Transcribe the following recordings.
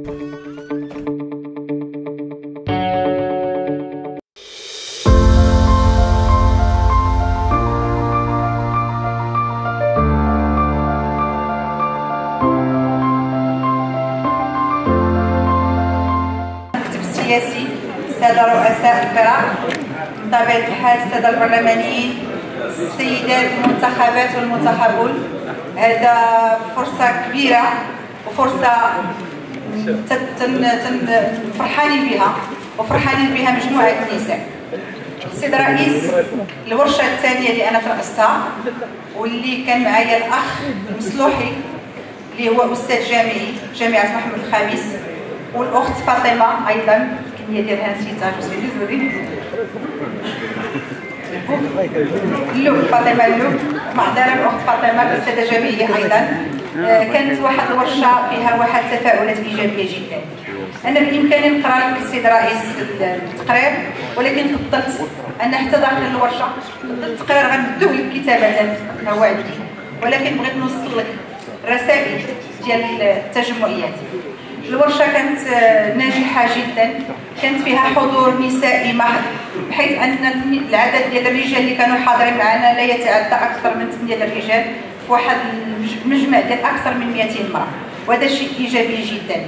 السياسي، السادة رؤساء الفرق، بطبيعة الحال السادة البرلمانيين، السيدات المنتخبات والمنتخبون، هذا فرصة كبيرة وفرصة فرحانين بها وفرحانين بها مجموعة النساء. السيد رئيس الورشة الثانية اللي أنا ترأستها واللي كان معايا الأخ مسلوحي اللي هو أستاذ جامعي جامعة محمد الخامس، والاخت فاطمه ايضا الكميه ديالها نسيتها اللوب فاطمه اللوب معذره الاخت فاطمه الاستاذه جميله ايضا. كانت واحد الورشه فيها واحد التفاعلات ايجابيه جدا. انا بامكاني نقرا لك السيد رئيس التقرير، ولكن فضلت ان حتى داخل الورشه التقرير غندوه لك كتابه هو عندي، ولكن بغيت نوصل لك الرسائل ديال التجمعيات. الورشه كانت ناجحه جدا، كانت فيها حضور نسائي محض، بحيث ان العدد ديال الرجال اللي كانوا حاضرين معنا لا يتعدى اكثر من 8 الرجال في واحد المجمع ديال اكثر من 200 امراه، وهذا شيء ايجابي جدا.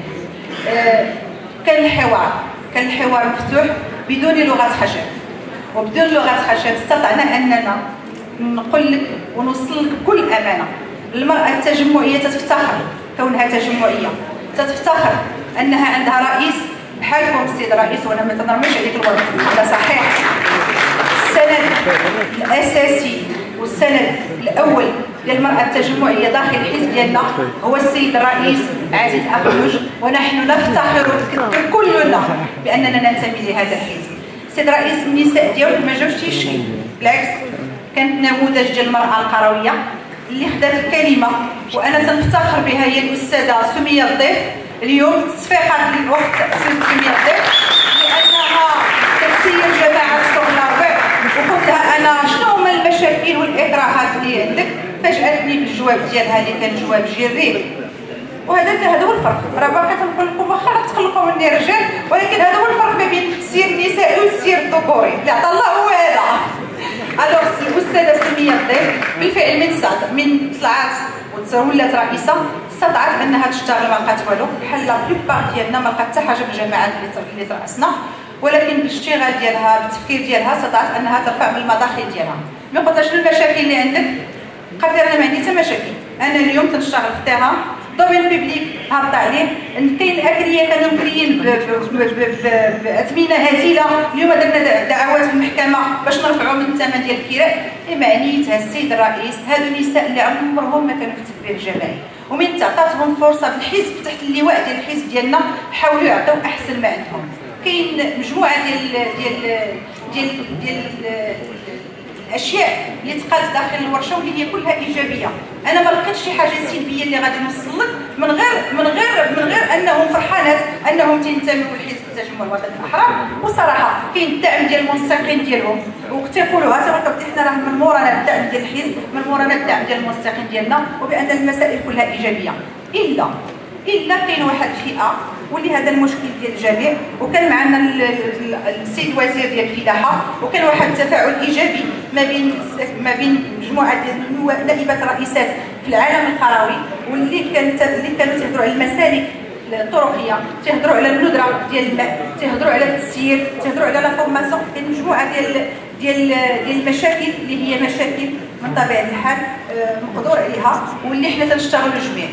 كان الحوار مفتوح بدون لغه خشب، وبدون لغه خشب استطعنا اننا نقول لك ونوصل لك بكل امانه المراه التجمعيه تفتخر كونها تجمعيه، تفتخر انها عندها رئيس بحالكم السيد الرئيس، وانا ما تنرميش عليك الورد هذا صحيح. السند الاساسي والسند الاول ديال المراه التجمعيه داخل الحزب ديالنا هو السيد الرئيس عزيز اخنوج، ونحن نفتخر كلنا باننا ننتمي لهذا الحزب. السيد الرئيس النساء ديالو ما جاوش تيشكي، بالعكس كانت نموذج ديال المراه القرويه اللي خدات الكلمه، وانا تنفتخر بها هي الاستاذه سميه الضيف. اليوم تصفيقات للوقت سميه الضيف لانها تسير جماعه سوق الربيع، وقلت لها انا شنو هما المشاكل والاكراهات اللي عندك، فاجاتني بالجواب ديالها اللي كان جواب جريء. هذا هو الفرق. راه باقي تنقول لكم واخا تخلقوا مني رجال، ولكن هذا هو الفرق ما بين التسيير النسائي والتسيير الذكوري اللي عطا الله هو هذا. الوغ الاستاذه سميه الضيف بالفعل من طلعت ولات رئيسه استطاعت انها تشتغل، ما لقات والو بحال لا بلوبار ديالنا ما لقات حتى حاجه في الجماعات اللي ترأسنا، ولكن بالاشتغال ديالها بالتفكير ديالها استطاعت انها ترفع من المداخل ديالها. ما قلتلهاش شنو المشاكل اللي عندك، قالت لي انا ما عندي حتى مشاكل، انا اليوم تنشتغل في التيران دومين بيبليك هابط عليه، كاين الاكريه كانوا مكريين باثمنه هزيله، اليوم درنا دعوات في المحكمه باش نرفعوا من الثمن ديال الكراء. معنيتها السيد الرئيس هادو النساء اللي عمرهم ما كانوا في التدبير الجماعي، ومن تعطاتهم فرصه في الحزب تحت اللواء ديال الحزب ديالنا حاولوا يعطيو احسن ما عندهم. كاين مجموعه ديال الاشياء اللي تقالت داخل الورشه واللي هي كلها ايجابيه. انا ما لقيتش شي حاجه سلبيه اللي غادي نوصل لك من غير انهم فرحانات انهم تنتميوا لحزب التجمع الوطني الاحرار. وصراحه كاين الدعم ديال المنسقين ديالهم، وتيقولوها تما حنا راه من مورانا الدعم ديال الحزب، من مورانا الدعم ديال المنسقين ديالنا، وبان المسائل كلها ايجابيه. الا كاين واحد الفئه واللي هذا المشكل ديال الجميع، وكان معنا السيد وزير ديال الفلاحه، وكان واحد التفاعل ايجابي ما بين مجموعه ديال نائبات رئيسات في العالم القروي، واللي كانوا تيهضروا على المسالك الطرقيه، تيهضروا على الندره ديال الماء، تيهضروا على التسيير، تيهضروا على لا فورماسيون. كاين مجموعه ديال المشاكل اللي هي مشاكل من طبيعه الحال مقدور عليها، واللي حنا تنشتغلوا جميع.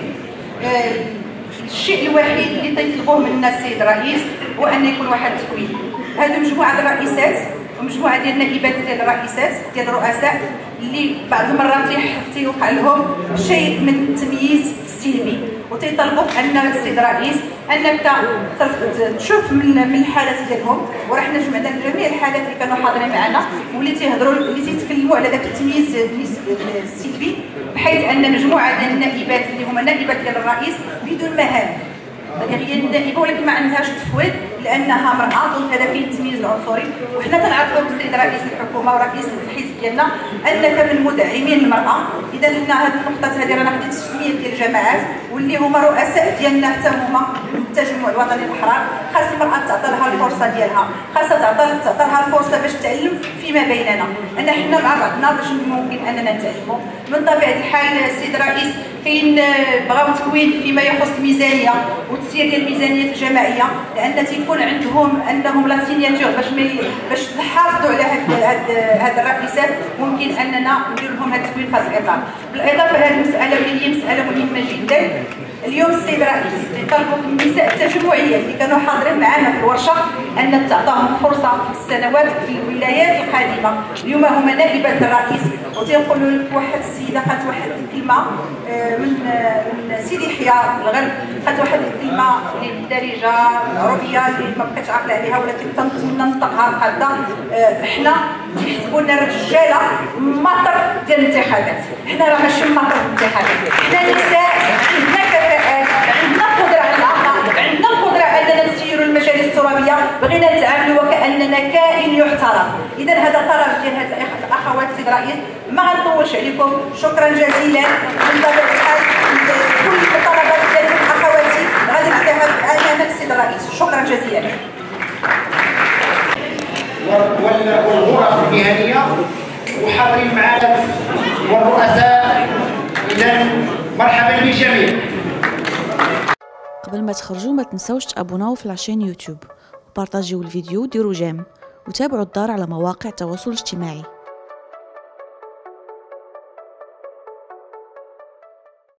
الشيء الوحيد اللي تيطلبوه منا السيد الرئيس هو ان يكون واحد التكوين. هذه مجموعه الرئيسات ومجموعه ديال النائبات ديال الرئيسات ديال الرؤساء اللي بعض المرات تيوقع لهم شيء من التمييز السلبي، وتيطلبوا ان السيد الرئيس انك تشوف من الحالات ديالهم، وراه حنا جمعنا جميع الحالات اللي كانوا حاضرين معنا واللي تيهضروا اللي تيتكلموا على ذاك التمييز السلبي، بحيث ان مجموعه ديال النائبات اللي هما نائبات ديال الرئيس بدون مهام، هي النائبه ولكن ما عندهاش تفويض لانها امراه، دونك هذا فيه التمييز العنصري. وحنا تنعرفوا بالسيد رئيس الحكومه ورئيس الحزب ديالنا انك من مدعمين المراه. اذا حنا هذه النقطه هذه رانا خديت 600 ديال الجماعات واللي هما رؤساء ديالنا حتى هما من التجمع الوطني للاحرار، خاص المراه تعطى لها الفرصه ديالها، خاصها تعطى لها الفرصه باش تعلم فيما بيننا، ان حنا مع بعضنا باش ممكن اننا نتعلموا. من طبيعه الحال السيد الرئيس كاين بغاو تكوين فيما يخص الميزانيه وتسيير ديال الميزانيات الجماعيه، لان تيكون عندهم انهم لا سيناتور باش نحافظوا على هاد الرئيسات، ممكن اننا ندير لهم هاد التكوين في هذا الاطار. بالاضافه لهذه المساله اللي هي مساله مهمه جدا، اليوم السيد الرئيس يطالبوا النساء التجمعيه اللي كانوا حاضرين معنا في الورشه ان تعطاهم فرصه في السنوات في الولايات القادمه. اليوم هما نائبات الرئيس، وتنقولوا لك واحد السيده قالت واحد الكلمه من سيدي يحيى الغرب، قالت واحد الكلمه اللي بالدارجه العربيه اللي ما بقيتش عاقله عليها ولكن تنتمنى نطقها القاده. حنا تيحسبوا لنا الرجاله مطر ديال الانتخابات، حنا راه ماشي مطر الانتخابات، حنا نساء عندنا كفاءات، عندنا قدره على العطاء، عندنا القدره اننا نسيروا المجالس الترابيه، بغينا نتعاملوا وكاننا كائن يحترم. اذا هذا طلب ديال هاد الاخوات السيد الرئيس، ما غنطولش عليكم، شكرا جزيلا. من طبيعه الحال كل الطلبات ديالكم اخواتي غادي نعطيها امانه السيد الرئيس، شكرا جزيلا. والغرف المهنيه وحاضرين معنا والرؤساء، اذا مرحبا بالجميع. قبل ما تخرجوا ما تنسوش تابوناو في العشان يوتيوب وبارطاجيو الفيديو وديروا جيم وتابعوا الدار على مواقع التواصل الاجتماعي.